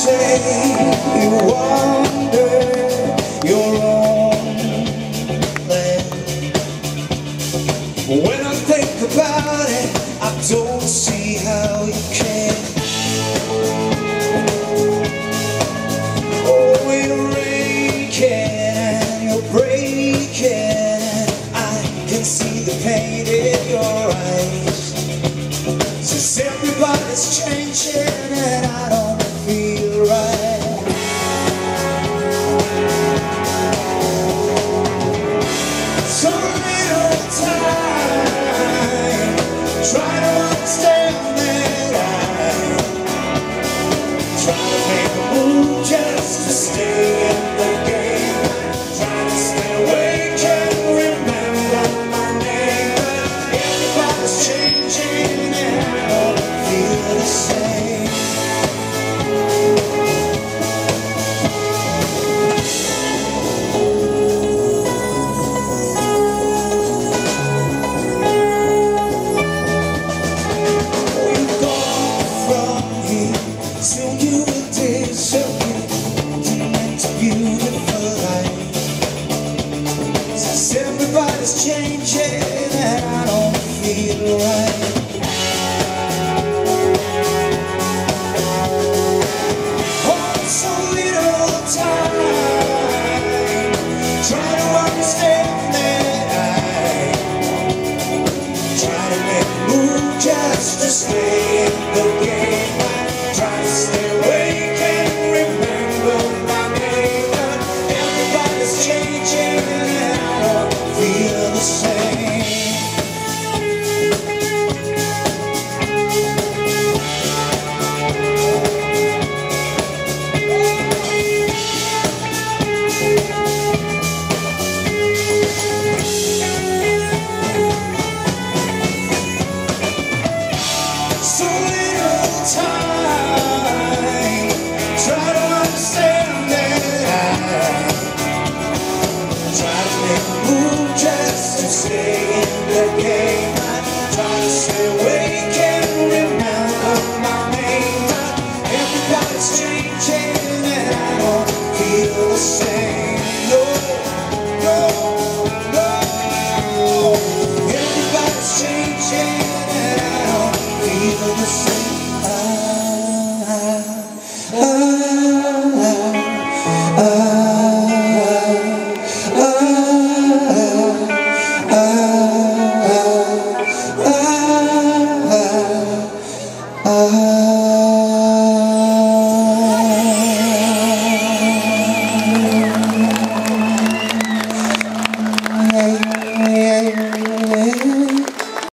say you wander your own land. When I think about it, I don't see how you can. Oh, you're aching and you're breaking, I can see the pain in your eyes. Since everybody's changing and I don't feel right. So little time, try to understand that I try to make a move just to stay in the game. Try to stay awake and remember my name. Everybody's changing and I don't feel the same. We've gone from here, till you disappear into beautiful life. Since everybody's changing and I don't feel right. Oh, so little time, try to understand that I try to make a move just to stay in the game. I try to stay awake and remember my name. Everybody's changing and I don't feel the same. So little time, try to understand that I try to make a move just to stay in the game.